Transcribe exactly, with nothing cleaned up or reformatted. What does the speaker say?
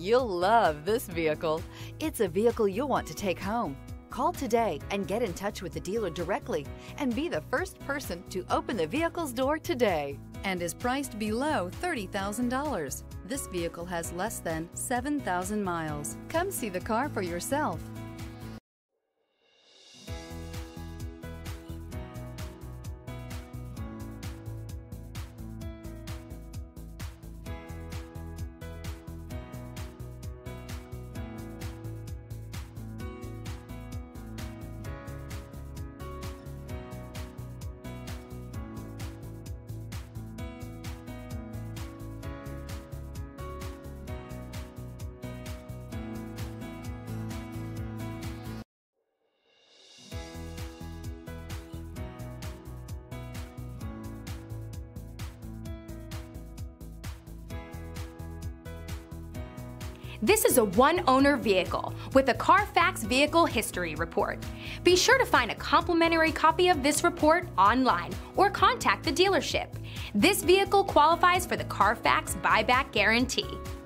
You'll love this vehicle. It's a vehicle you'll want to take home. Call today and get in touch with the dealer directly and be the first person to open the vehicle's door today, and is priced below thirty thousand dollars. This vehicle has less than seven thousand miles. Come see the car for yourself. This is a one-owner vehicle with a Carfax Vehicle History Report. Be sure to find a complimentary copy of this report online or contact the dealership. This vehicle qualifies for the Carfax Buyback Guarantee.